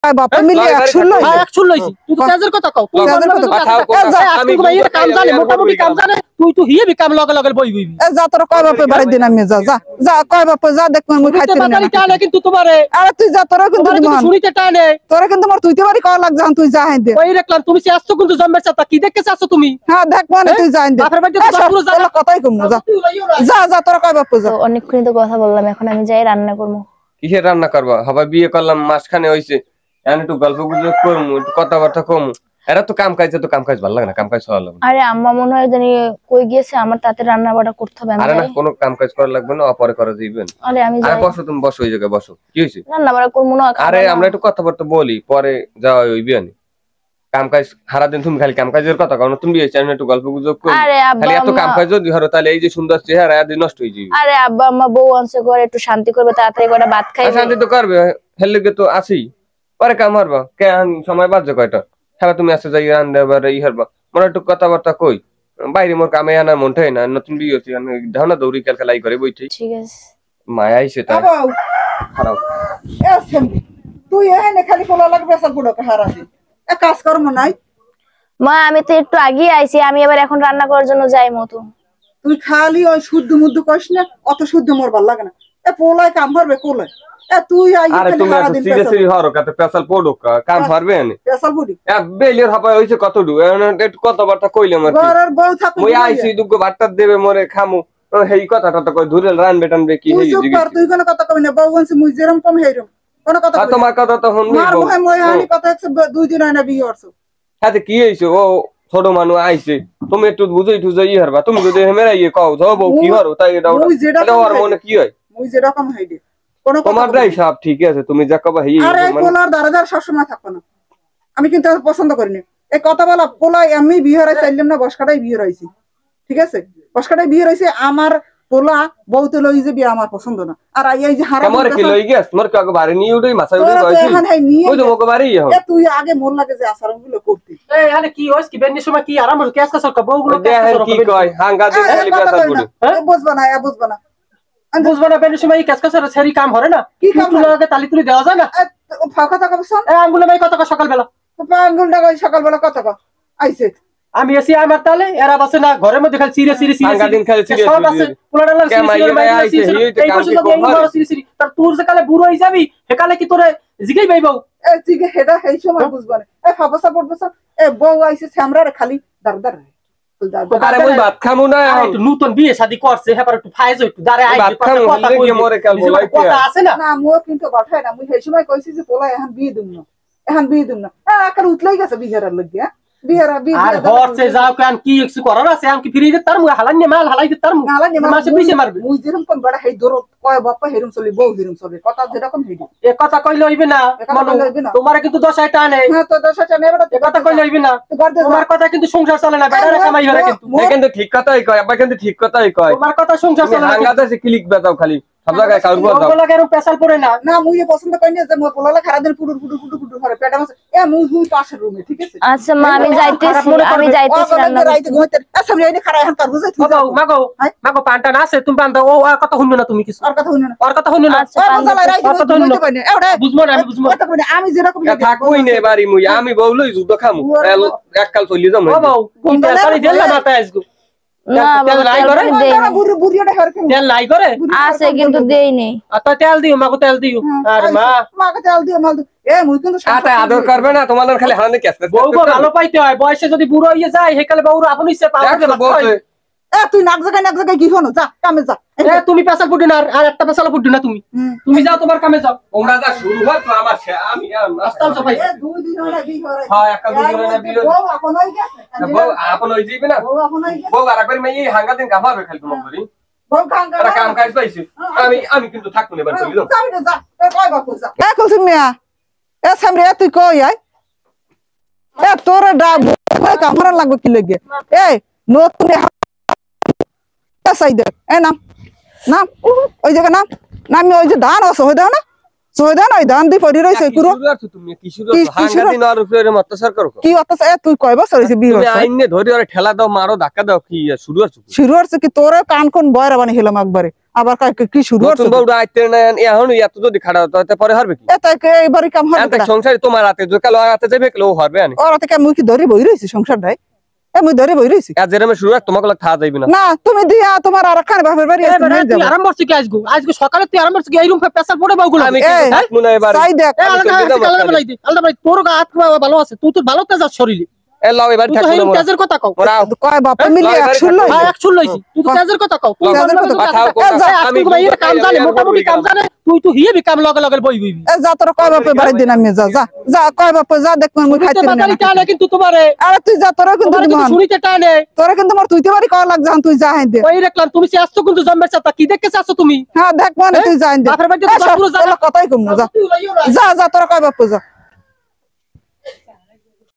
বাপ মিলে 100 লই 100 লইছি তুই তো কাজের কথা কও তুই আমি কাম জানে মোটামুটি কাম জানে তুই তো হিয়ে কাম লগে লগে বই বই এ যা তোর কয় বাপে বাড়ি দিন আমি যা যা যা কয় বাপে যা দেখ মই খাইতে না টানে কিন্তু তোমারে আরে তুই যা তোর কিন্তু শুনিতে টানে তোর কিন্তু মোর তুইতে বাড়ি কয় লাগ জান তুই যা হাই দে ওই দেখলাম তুমি আসছো কিন্তু জম্মের চাতা কি দেখতে চাচ্ছ তুমি হ্যাঁ দেখ মানে তুই যা হাই দে বাপের বাড়িতে তো পুরো জানা কথাই কম না যা যা যা তোর কয় বাপে যা অনেকক্ষণ তো কথা বললাম এখন আমি যাই রান্না করব কিসের রান্না করবা হবা বিয়ে করলাম মাসখানে হইছে এখন একটু গল্প গুজব করমু একটু কথাবার্তা কমু এরা তো কাম কাজ ভালো লাগে না কাম কাজ ভালো লাগে না আরে আম্মা মনে হয় জানি কই গিয়েছে আমার তাতে রান্না বাড়া করতে হবে আরে না কোনো কাম কাজ করা লাগবে না অপরে করে দিবেন আরে আমি আরে যাই বসো তুমি বসো ওই জায়গায় বসো কি হইছে রান্না বাড়া করব না আরে আমরা একটু কথাবার্তা বলি পরে যাওয়া হইবে না কাম কাজ সারা দিন তুমি খালি কাম কাজের কথা কও না তুমি বিয়ে চাই না একটু গল্প গুজব করো আরে আব্বা খালি এত কাম কাজ যদি ধরো তাহলে এই যে সুন্দর চেহারা আদি নষ্ট হয়ে যাবে আরে আব্বা আম্মা বউ আনছে ঘরে একটু শান্তি করবে তাড়াতাড়ি করে ভাত খাইবে শান্তি তো করবে হেললে তো আসি পরে কাম হারবা কেন সময় বাজে কয়টা হ্যাঁ তুমি আসতে যাই রান দেবার ই হারবা মনে একটু কথাবার্তা কই বাইরে মোর কামে আনার মনটাই না নতুন বিয়ে হচ্ছে আমি ধাওনা দৌড়ি কাল খেলাই করে বইছি ঠিক আছে মায়া আইছে তাই খারাপ তুই এনে খালি পোলা লাগবে সব বুড়ো হারা দি এ কাজ কর্ম নাই মা আমি তো একটু আগে আইছি আমি এবার এখন রান্না করার জন্য যাই মতো তুই খালি ওই শুদ্ধ মুদ্দু কইস না অত শুদ্ধ মোর ভাল লাগে না এ পোলায় কাম করবে কোলে এ তুই আই আরে তুমি সিরিয়াসলি হরো কাতে পেশাল পড়ো কাম পারবে না পেশাল বুড়ি এ বেলির হাবাই হইছে কতডু একটু কথাবার্তা কইলে মর ঘরের বউ থাকবে মই আইছি দুগো ভাতটা দেবে মরে খামু হেই কথাটা তো কই ধুরে রান বেটানবে কি হেই তুই কর তুই কোন কথা কই না বউ বলছে মুই যেরকম কম হেইরম কোন কথা কই তোমার কথা তো শুনবি মার মুখে মই হানি কথা 2 দিন হয় না বিয়ে করছো হাতে কি হইছে ও ছোট মানুষ আইছে তুমি একটু বুঝাই টুজাই হারবা তুমি যদি হেমেরা ইয়ে কও যাও বউ কি হরো তাই এটা ওর মনে কি হয় মুই যেরকম হেইডে কোন কথা তোমারটাই সব ঠিক আছে তুমি যা কবা হেই আরে পোলার দারদার সব সময় থাকবে না আমি কিন্তু পছন্দ করি না এই কথা বলা পোলা আমি বিয়ে হরাই চাইলাম না বসকাটাই বিয়ে হইছি ঠিক আছে বসকাটাই বিয়ে হইছে আমার পোলা বহুত লই যে বিয়ে আমার পছন্দ না আর এই যে হারা আমার কি লই গেছ মোর কাকে বাড়ি নিয়ে উঠেই মাথা উঠে কইছি ওই তো মোকে বাড়ি এ তুই আগে মন লাগে যে আচরণগুলো করতি এই আরে কি হইছ কি বেন্নি সময় কি আরাম হল কেস কাজ কর বউগুলো কি কয় হাঙ্গা দে খালি পেশাল পড়ে বুঝবা না বুঝবা না বুঝবা না বেন্নি সময় কেস কাজ সেরি কাম হরে না কি কাম লাগে তালি তুলি দেওয়া যায় না ফাঁকা থাকা বসন এই আঙ্গুলে ভাই কত সকাল বেলা আঙ্গুলটা কই সকাল বেলা কথা কও আইছে আমি এসি আমার তালে এরা বসে না ঘরের মধ্যে খালি সিরিয়াস সিরিয়াস হাঙ্গা দিন খালি সিরিয়াস সব আছে পুরাটা লাগে সিরিয়াস তার তোর যে কালে বুড়ো হই যাবি হেকালে কি তোরে জিগাই বাইবো এ জিগে হেডা হেই সময় বুঝবা না এ ফাবসা পড়বসা এ বউ আইছে সামরারে খালি দারদার আরে মই ভাত খামু না একটু নতুন বিয়ে শাদি করছে হেপার একটু ফাইজ একটু দাঁড়ে আই কথা কই মরে কাল বলাই কি কথা আছে না না মো কিন্তু বাঠায় না মুই সেই সময় কইছি যে পোলা এখন বিয়ে দিম না আকার উতলাই গেছে বিহারার লাগিয়া বিহারা আর হরছে যাও কান কি কিছু করার আছে আমি কি ফ্রি দে তার মুই হালান মাল হালাই দে তার মাসে পিছে মারবে মুই যেরকম কোন বড় হেই দরদ কয় বাপ্পা হেরুম চলি বউ হেরুম চলি কথা যেরকম হেই এ কথা কইলে হইবে না তোমার কিন্তু দশায় টানে হ্যাঁ তো দশা টানে বড় এ কথা কইলে হইবে না তোমার কথা কিন্তু সংসার চলে না বেটারে কামাই হরে কিন্তু ঠিক কথাই কয় আবার কিন্তু ঠিক কথাই কয় তোমার কথা সংসার চলে না হাঙ্গাতে ক্লিক বাজাও খালি সব জায়গায় কাউর বল দাও ওগুলা কেন পেশাল পড়ে না না মুই পছন্দ করি না যে মোর পোলালা খারা দিন পুডুর করে পেটা মাছ এ মুই পাশের রুমে ঠিক আছে আচ্ছা মা আমি যাইতেছি রান্না রাইতে ঘুমাইতে আচ্ছা আমি এনে খারা এখন কার বুঝাই তুই মাগো পান্টা না আছে তুমি পান্টা ও আর কথা শুনবে না তুমি কিছু আর কথা শুনো না আর কথা শুনবে না আচ্ছা পান্তা রাইতে ঘুমাইতে পারি না এওড়া বুঝমো না আমি বুঝমো আমি যেরকম থাকুই নে বাড়ি মুই আমি বউলই যুদ্ধ খামু এককাল চলি যাম ও বউ কোনটা তারি দেলা মাথা আইসগো না তেল লাই করে বুড়িয়াটা হরকে তেল লাই করে আছে কিন্তু দেই নেই আত তেল দিও মাগো তেল দিও আর মাকে তেল দিও মাল এ মুই কিন্তু আটা আদর করবে না তোমাদের খালি হানে কেস বউগো ভালো পাইতে হয় বয়সে যদি বুড়ো হইয়ে যায় হেকালে বউর আপনি ইচ্ছে পাওয়া এ তুই নাক জায়গায় কি হনো যা কামে যা এ তুমি পেশাল ফুটি না আর একটা পেশাল ফুটি না তুমি যাও তোমার কামে যাও তোমরা যা শুরু হয় তো আমার আমি আস্তাল সবাই এ দুই দিন হলো বিয়ে হরে হ্যাঁ একটা দুই দিন হলো বিয়ে বউ এখন হই গেছে বউ আপন হই যাবে না বউ এখন হই গেছে বউ আরেকবার মাই হাঙ্গা দিন কাভাবে খালি তোমার করি বউ কাম কাজ পাইছি আমি কিন্তু থাকবো না এবার চলি যাও যাবি না যা এ কই বাপু যা এ কুলসুম মিয়া এ সামরে তুই কই আই এ তোর ডাব কামরা লাগবে কি লাগে এ নতুন সাইড এ নাম ওই জায়গা নাম নামি ওই যে ধান আছে হই দাও না সয়দা নাই ধান দি পড়ি রইছে কুরো শুরু করছো তুমি কি শুরু করছো হাঙ্গাদিন আর উপরে অত্যাচার করো কি অত্যাচার তুই কয় বছর হইছে বিয়ে তুমি হইছে আইনে ধরে ওরে ঠেলা দাও মারো ধাক্কা দাও কি শুরু করছো শুরু হচ্ছে কি তোরে কান কোন বয়রা বানি হেলাম একবারে আবার কি শুরু হচ্ছে নতুন বউটা আইতে না এখন এত যদি খাড়া হতো তাতে পরে হারবে কি এটাকে এবারে কাম হবে এত সংসারে তোমার হাতে যে কালো হাতে যাবে কেউ হারবে আনি ওর থেকে মুই কি ধরে বই রইছি সংসারটাই মুই ধরে বই রইছি কাজ যেরকম শুরু হয় তোমাকে খাওয়া যাইবে না না তুমি দিয়া তোমার আর খান বাপের বাড়ি আছে নিয়ে তুই যাবো আরাম করছিস কি আজকে সকালে তুই আরাম করছিস এই রুম পেশাল পড়ে বাউগুলো আমি এই, কিন্তু থাকবো না এবার চাই দেখ আলাদা ভাই তোর হাত ভালো আছে তুই তো ভালো তেজ আছে শরীরে এ লাও এবার তুই তো থাকবো এই না তেজের কথা কও ওরা কয় বাপ মিলে লয়, একশো লয়, লইছে হ্যাঁ একশো লইছি তুই তো তেজের কথা কও তুই তেজের কথা কথাও কথা কথা, আমি আমি ভাই কাম জানে আর মোটামুটি বই কাম গাম। জানে তুই তো হিয়ে বিকাম লগে লগে বই বইবি এ যা তোর কয় বাপের বাড়ি দিন আমি যা যা যা কয় বাপ যা দেখ মুই খাইতে না বাতালি টানে কিন্তু তোমারে আরে তুই যা তোরা কিন্তু তোমারে কিন্তু মহান শুনিতে টানে তোরা কিন্তু মোর তুইতে বাড়ি কওয়া লাগ যা তুই যা হাই দে ওই দেখলাম তুমি সে আসছো কিন্তু জম্বের চাতা কি দেখতে চাচ্ছ তুমি হ্যাঁ দেখ মানে তুই যা হাই দে বাপের বাড়িতে তো পুরো জায়গা কথাই কম না যা যা যা তোরা কয় বাপ যা